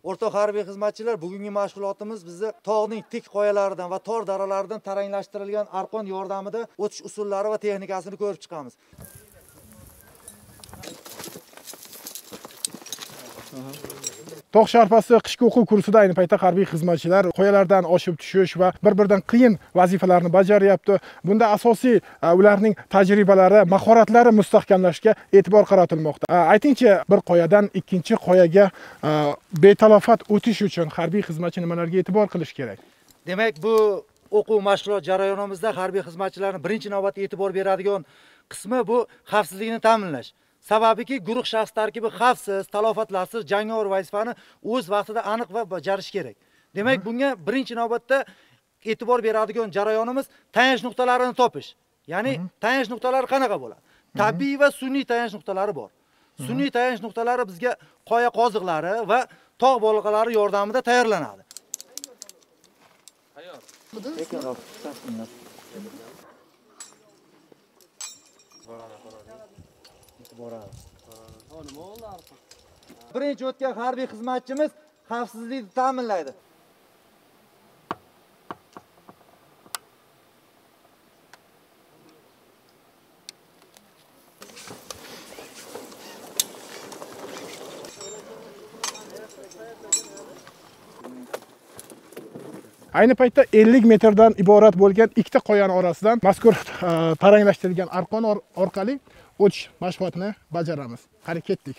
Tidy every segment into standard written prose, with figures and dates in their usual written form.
O'rtoq harbiy xizmatchilar, bugungi mashg'ulotimiz bizni tog'ning tik qoyalaridan va tor daralaridan taranglashtirilgan arqon yordamida o'tish usullari va texnikasini ko'rib chiqamiz. Tog' sharpasi qishki o'quv kursida ayni paytda harbiy xizmatchilar qoyalardan oshib tushish va bir-biridan qiyin vazifalarni bajaryapti. Bunda asosiy ularning tajribalari, mahoratlari mustahkamlashga e'tibor qaratilmoqda. Aytingchi, bir qoyadan ikkinchi qoyaga betalofat o'tish uchun harbiy xizmatchi nimalarga e'tibor qilish kerak? Demak, bu o'quv mashg'ulot jarayonimizda harbiy xizmatchilarning birinchi navbatda e'tibor beradigan qismi bu xavfsizlikni ta'minlash. Sababiki guruh shaxs tarkibi xavfsiz, talofatlarsiz jangovar vazifani o'z vaqtida aniq va bajarish kerak. Demak, bunga birinchi navbatda e'tibor beradigan jarayonimiz tayanch nuqtalarini topish. Ya'ni tayanch nuqtalari qanaqa bo'ladi? Tabiiy va sun'iy tayanch nuqtalari bor. Sun'iy tayanch nuqtalari bizga qoya qoziqlari va tog' bolg'alari yordamida tayyorlanadi. Birinchi o'tgan harbiy xizmatchimiz xavfsizlikni ta'minlaydi. Ayni paytda 50 metrdan iborat bo'lgan ikkita qoyani orasidan mazkur taranglashtirilgan arqon orqali o'tish mashg'ulotini bajaramiz. Qani ketdik.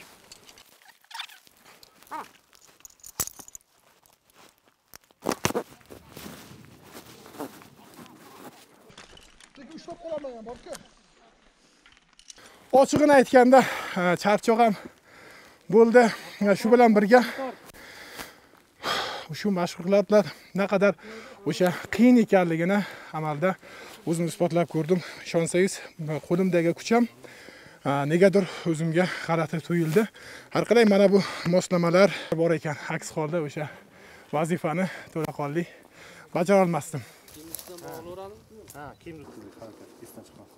Ochig'ini aytganda, charchoq ham bo'ldi. Shu bilan birga shu mashg'ulotlar naqadar o'sha qiyin ekanligini amalda o'zim isbotlab ko'rdim. Ishonsangiz, qo'limdagi kuch ham negadir o'zimga g'alati tuyuldi. Har qalay mana bu moslamalar bor ekan. Aks holda o'sha vazifani to'laqonli bajara olmasdim. Ha, kiyim tutdi, harakat, esdan chiqmas.